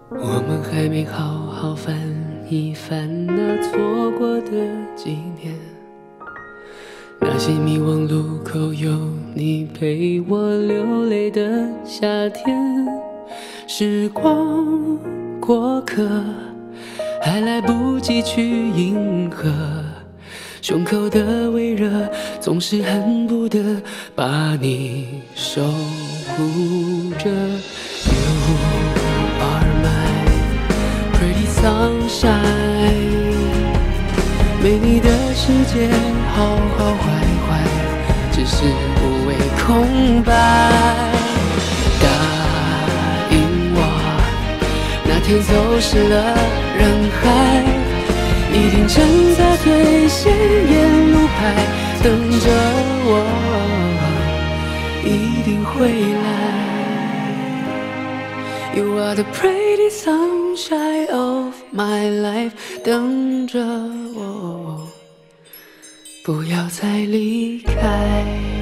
我们还没好好翻一翻那错过的几年，那些迷惘路口有你陪我流泪的夏天。时光过客，还来不及去迎合，胸口的微热总是恨不得把你守护着。You are my pretty sunshine， 没你的世界好好坏坏，只是无谓空白。答应我，那天走失了人海，一定站在最显眼路牌等着我，一定会来。You are the pretty sunshine of my life， 等着我，不要再离开。